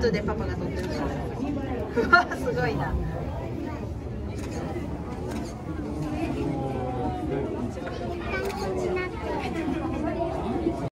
後でパパが撮ってるから。うわすごいな。